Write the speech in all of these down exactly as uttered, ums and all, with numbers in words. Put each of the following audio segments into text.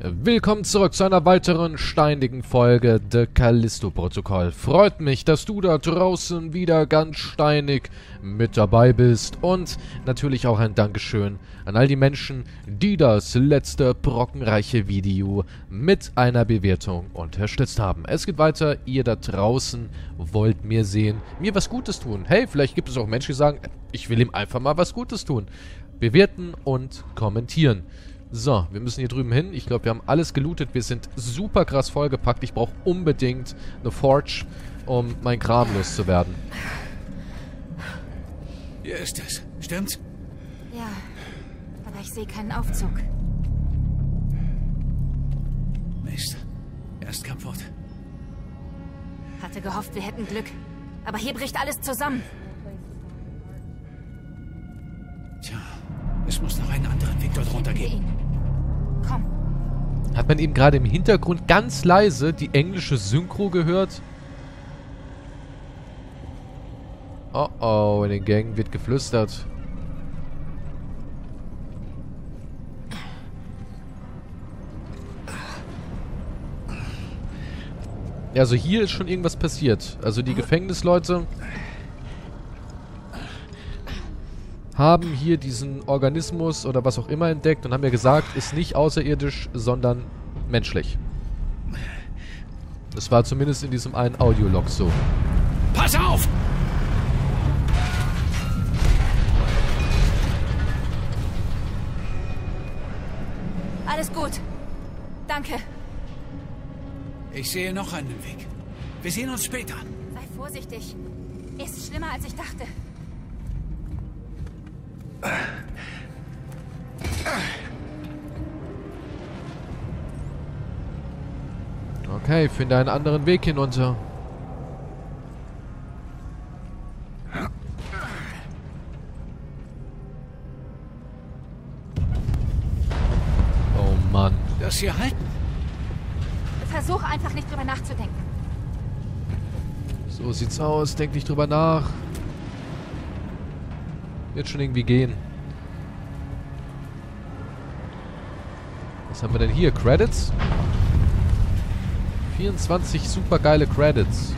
Willkommen zurück zu einer weiteren steinigen Folge The Callisto-Protokoll. Freut mich, dass du da draußen wieder ganz steinig mit dabei bist. Und natürlich auch ein Dankeschön an all die Menschen, die das letzte brockenreiche Video mit einer Bewertung unterstützt haben. Es geht weiter, ihr da draußen wollt mir sehen, mir was Gutes tun. Hey, vielleicht gibt es auch Menschen, die sagen, ich will ihm einfach mal was Gutes tun. Bewerten und kommentieren. So, wir müssen hier drüben hin. Ich glaube, wir haben alles gelootet. Wir sind super krass vollgepackt. Ich brauche unbedingt eine Forge, um mein Kram loszuwerden. Hier ist es. Stimmt's? Ja, aber ich sehe keinen Aufzug. Mist. Er ist kaputt. Hatte gehofft, wir hätten Glück. Aber hier bricht alles zusammen. Tja, es muss noch einen anderen Weg dort runtergehen. Komm. Hat man eben gerade im Hintergrund ganz leise die englische Synchro gehört? Oh oh, in den Gängen wird geflüstert. Also hier ist schon irgendwas passiert. Also die Gefängnisleute haben hier diesen Organismus oder was auch immer entdeckt und haben ja gesagt, ist nicht außerirdisch, sondern menschlich. Das war zumindest in diesem einen Audiolog so. Pass auf! Alles gut. Danke. Ich sehe noch einen Weg. Wir sehen uns später. Sei vorsichtig. Ist schlimmer, als ich dachte. Okay, finde einen anderen Weg hinunter. Oh Mann. Das hier halten. Versuch einfach nicht drüber nachzudenken. So sieht's aus. Denk nicht drüber nach. Wird schon irgendwie gehen. Was haben wir denn hier? Credits? vierundzwanzig super geile Credits.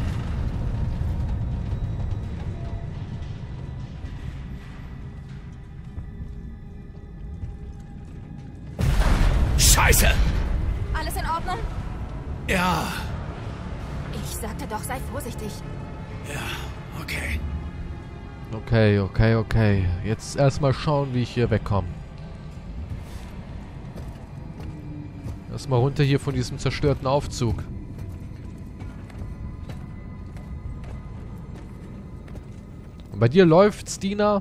Scheiße! Alles in Ordnung? Ja. Ich sagte doch, sei vorsichtig. Ja, okay. Okay, okay, okay. Jetzt erstmal schauen, wie ich hier wegkomme. Erstmal runter hier von diesem zerstörten Aufzug. Und bei dir läuft's, Dina?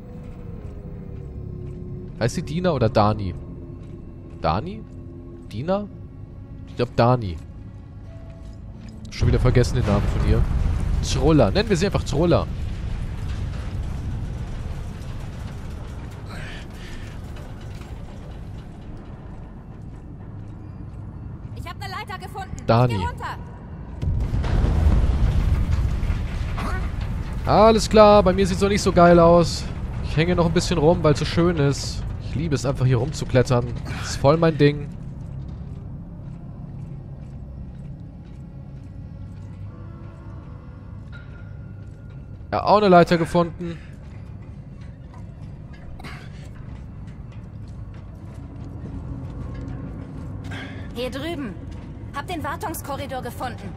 Heißt sie Dina oder Dani? Dani? Dina? Ich glaube Dani. Schon wieder vergessen den Namen von ihr. Troller. Nennen wir sie einfach Troller. Ich habe eine Leiter gefunden. Dani. Ich geh runter. Alles klar, bei mir sieht's noch nicht so geil aus. Ich hänge noch ein bisschen rum, weil es so schön ist. Ich liebe es einfach hier rumzuklettern. Das ist voll mein Ding. Ja, auch eine Leiter gefunden. Hier drüben. Hab den Wartungskorridor gefunden.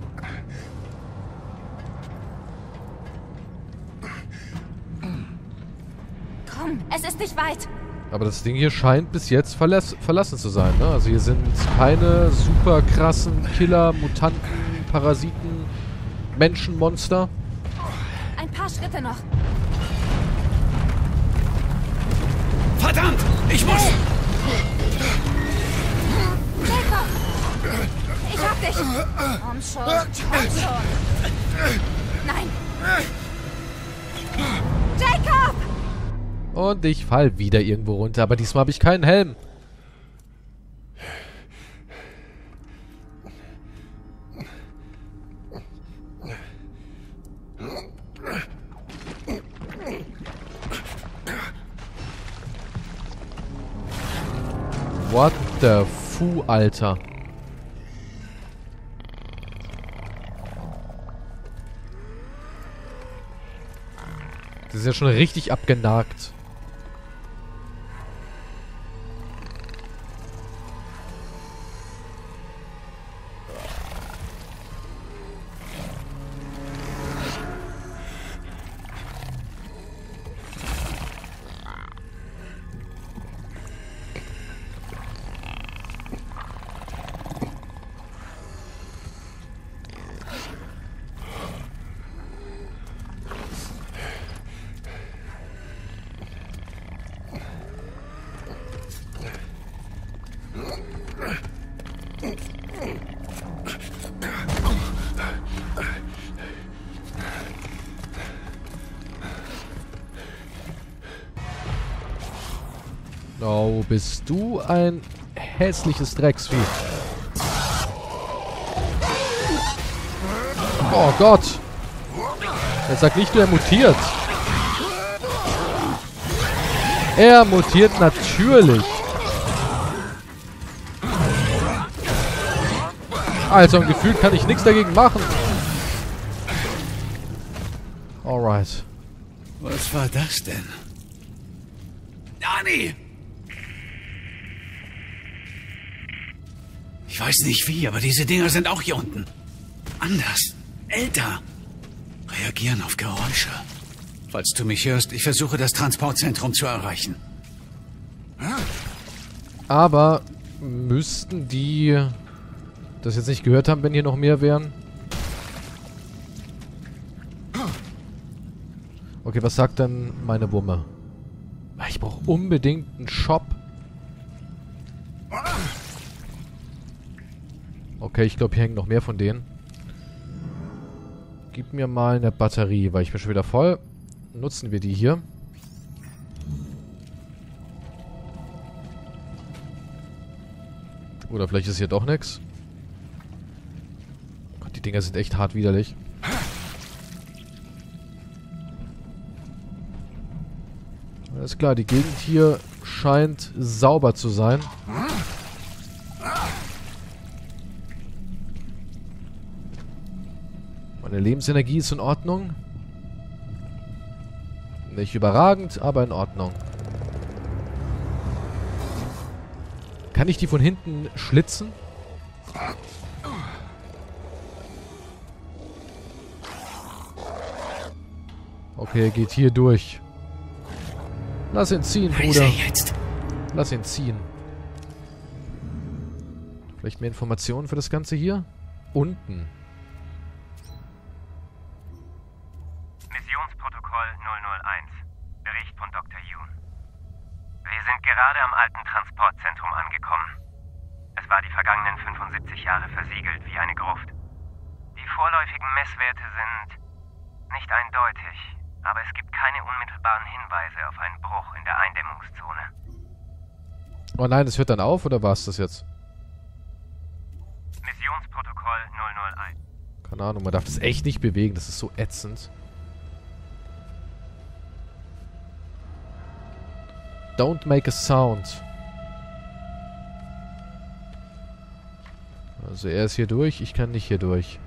Komm, es ist nicht weit. Aber das Ding hier scheint bis jetzt verlass verlassen zu sein, ne? Also hier sind keine super krassen Killer, Mutanten, Parasiten, Menschenmonster. Ein paar Schritte noch. Verdammt! Ich muss... Jacob! Ich hab dich! Komm schon, komm schon. Nein! Jacob! Und ich fall wieder irgendwo runter, aber diesmal habe ich keinen Helm. What the Fu, Alter. Das ist ja schon richtig abgenagt. Oh, bist du ein hässliches Drecksvieh. Oh Gott. Er sagt nicht nur, er mutiert. Er mutiert natürlich. Also, im Gefühl kann ich nichts dagegen machen. Alright. Was war das denn? Dani! Ich weiß nicht wie, aber diese Dinger sind auch hier unten. Anders. Älter. Reagieren auf Geräusche. Falls du mich hörst, ich versuche das Transportzentrum zu erreichen. Aber müssten die das jetzt nicht gehört haben, wenn hier noch mehr wären? Okay, was sagt denn meine Wumme? Ich brauche unbedingt einen Shop. Okay, ich glaube, hier hängen noch mehr von denen. Gib mir mal eine Batterie, weil ich bin schon wieder voll. Nutzen wir die hier. Oder vielleicht ist hier doch nichts. Gott, die Dinger sind echt hart widerlich. Alles klar, die Gegend hier scheint sauber zu sein. Meine Lebensenergie ist in Ordnung. Nicht überragend, aber in Ordnung. Kann ich die von hinten schlitzen? Okay, er geht hier durch. Lass ihn ziehen, Bruder. Lass ihn ziehen. Vielleicht mehr Informationen für das Ganze hier? Unten. Missionsprotokoll null null eins. Bericht von Doktor Yoon. Wir sind gerade am alten Transportzentrum angekommen. Es war die vergangenen fünfundsiebzig Jahre versiegelt wie eine Gruft. Die vorläufigen Messwerte sind nicht eindeutig, aber es gibt keine unmittelbaren Hinweise auf einen Bruch in der Eindämmungszone. Oh nein, das hört dann auf, oder war es das jetzt? Missionsprotokoll null null eins. Keine Ahnung, man darf das echt nicht bewegen, das ist so ätzend. Don't make a sound. Also er ist hier durch, ich kann nicht hier durch.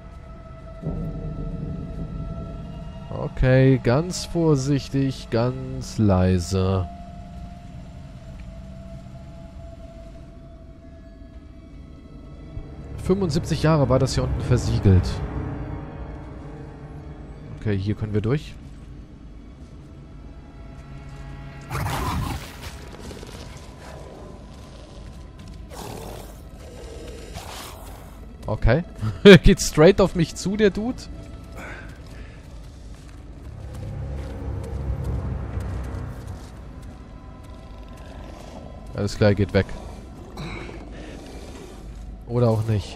Okay, ganz vorsichtig, ganz leise. fünfundsiebzig Jahre war das hier unten versiegelt. Okay, hier können wir durch. Okay. Geht straight auf mich zu, der Dude. Alles klar, geht weg. Oder auch nicht.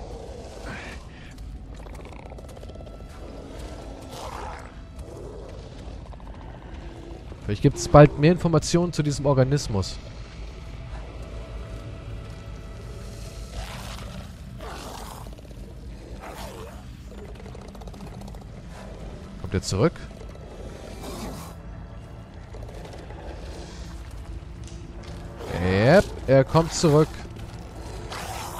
Vielleicht gibt es bald mehr Informationen zu diesem Organismus. Kommt er zurück? Yep, er kommt zurück.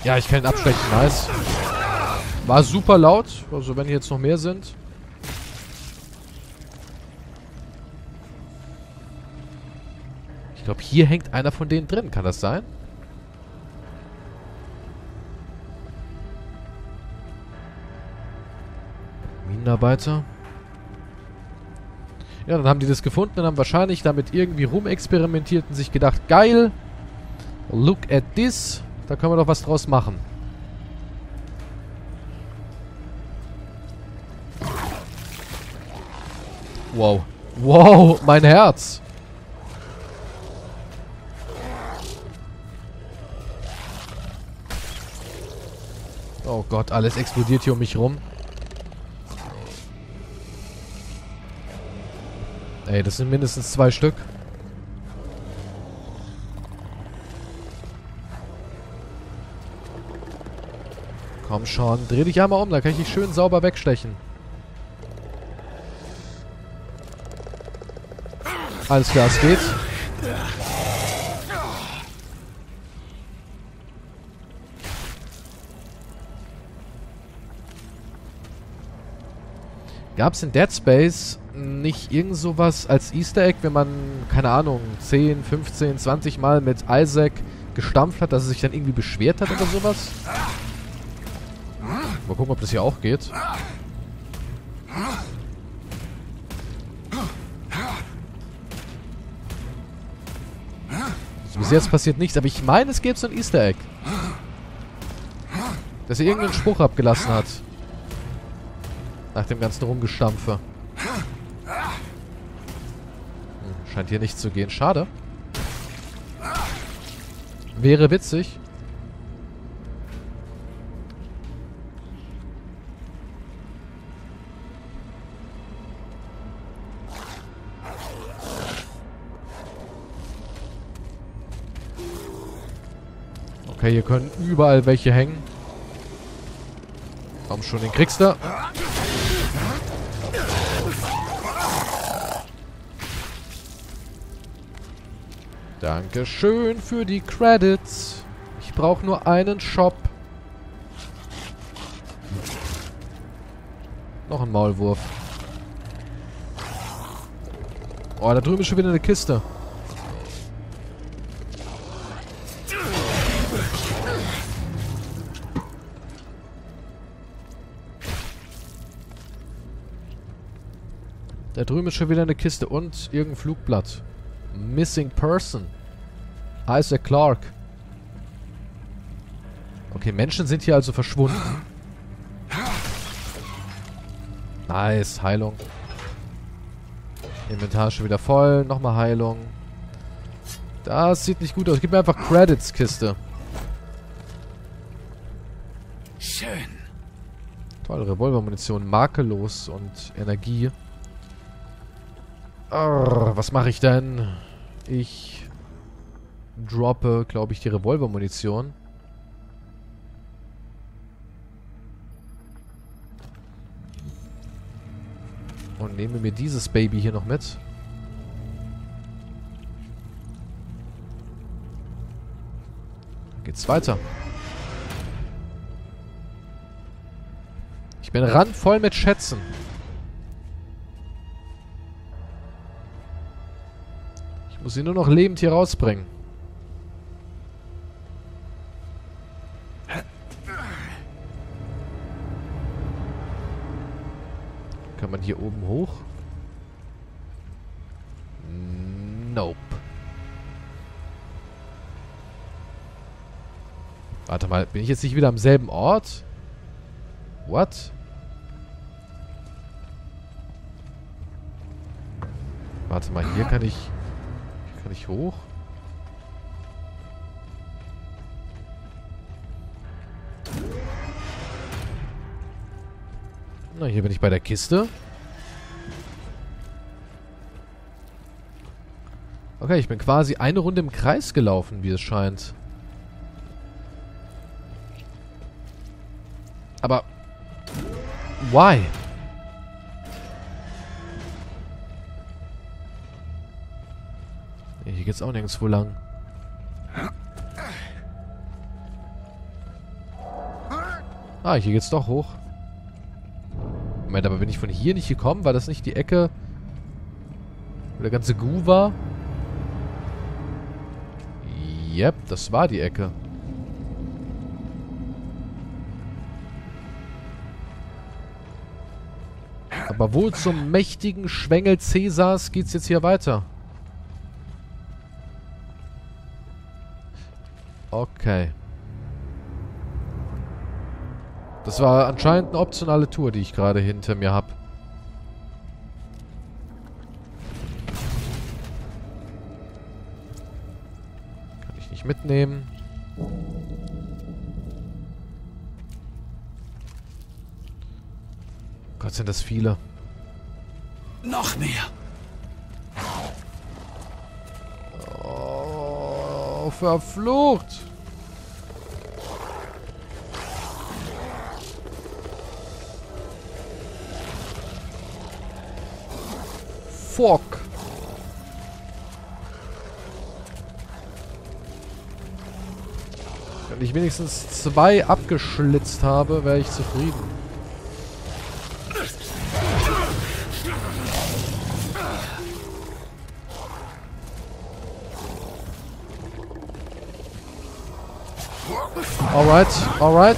Ja, ich kann ihn abstechen. Nice. War super laut. Also wenn hier jetzt noch mehr sind. Ich glaube, hier hängt einer von denen drin. Kann das sein? Minenarbeiter. Ja, dann haben die das gefunden und haben wahrscheinlich damit irgendwie rumexperimentiert und sich gedacht, geil, look at this, da können wir doch was draus machen. Wow. Wow, mein Herz. Oh Gott, alles explodiert hier um mich rum. Ey, das sind mindestens zwei Stück. Komm schon, dreh dich einmal um, da kann ich dich schön sauber wegstechen. Alles klar, es geht. Gab es in Dead Space nicht irgend sowas als Easter Egg, wenn man, keine Ahnung, zehn, fünfzehn, zwanzig Mal mit Isaac gestampft hat, dass er sich dann irgendwie beschwert hat oder sowas? Mal gucken, ob das hier auch geht. Also bis jetzt passiert nichts, aber ich meine, es gäbe so ein Easter Egg. Dass er irgendeinen Spruch abgelassen hat. Nach dem ganzen Rumgestampfe. Hm, scheint hier nicht zu gehen. Schade. Wäre witzig. Okay, hier können überall welche hängen. Komm schon, den kriegst du. Dankeschön für die Credits. Ich brauche nur einen Shop. Noch ein Maulwurf. Oh, da drüben ist schon wieder eine Kiste. Da drüben ist schon wieder eine Kiste und irgendein Flugblatt. Missing Person. Isaac Clarke. Okay, Menschen sind hier also verschwunden. Nice, Heilung. Inventar ist schon wieder voll. Nochmal Heilung. Das sieht nicht gut aus. Gib mir einfach Credits, Kiste. Schön. Toll, Revolvermunition. Makellos und Energie. Arr, was mache ich denn? Ich droppe, glaube ich, die Revolvermunition. Und nehme mir dieses Baby hier noch mit. Dann geht's weiter. Ich bin randvoll mit Schätzen. Ich muss sie nur noch lebend hier rausbringen. Kann man hier oben hoch? Nope. Warte mal, bin ich jetzt nicht wieder am selben Ort? What? Warte mal, hier kann ich... Hier kann ich hoch? Na, hier bin ich bei der Kiste. Okay, ich bin quasi eine Runde im Kreis gelaufen, wie es scheint. Aber... Why? Hier geht's auch nirgendwo lang. Ah, hier geht's doch hoch. Moment, aber bin ich von hier nicht gekommen? War das nicht die Ecke, wo der ganze Gu war? Yep, das war die Ecke. Aber wohl zum mächtigen Schwengel Cäsars geht's jetzt hier weiter. Okay. Das war anscheinend eine optionale Tour, die ich gerade hinter mir habe. Kann ich nicht mitnehmen. Gott, sind das viele. Noch mehr. Oh, verflucht. Fuck. Wenn ich wenigstens zwei abgeschlitzt habe, wäre ich zufrieden. Alright, alright.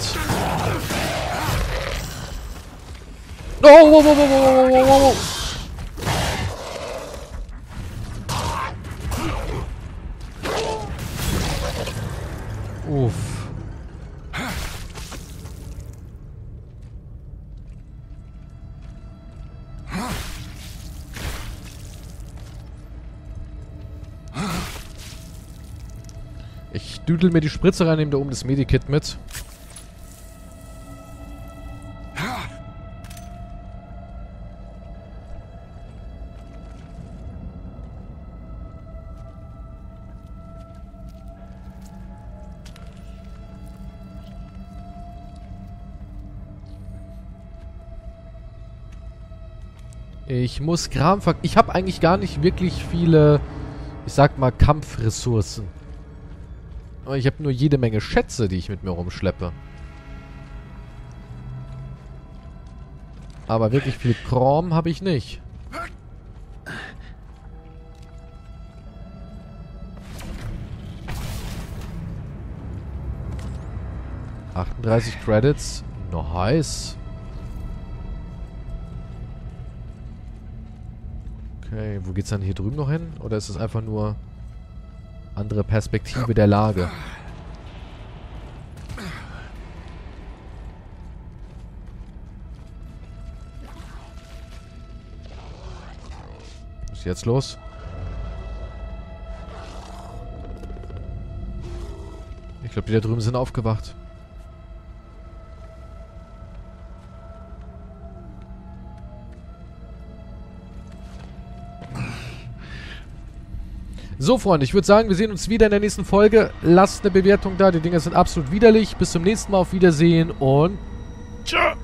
No, whoa, whoa, whoa, whoa, whoa, whoa, whoa. Uff. Ich düdel mir die Spritze rein, nehme da oben das Medikit mit. Ich muss Kram ver... Ich habe eigentlich gar nicht wirklich viele, ich sag mal, Kampfressourcen. Aber ich habe nur jede Menge Schätze, die ich mit mir rumschleppe. Aber wirklich viel Kram habe ich nicht. achtunddreißig Credits. Nice. Okay, wo geht's dann hier drüben noch hin? Oder ist es einfach nur andere Perspektive der Lage? Was ist jetzt los? Ich glaube, die da drüben sind aufgewacht. So, Freunde, ich würde sagen, wir sehen uns wieder in der nächsten Folge. Lasst eine Bewertung da, die Dinger sind absolut widerlich. Bis zum nächsten Mal, auf Wiedersehen und tschö!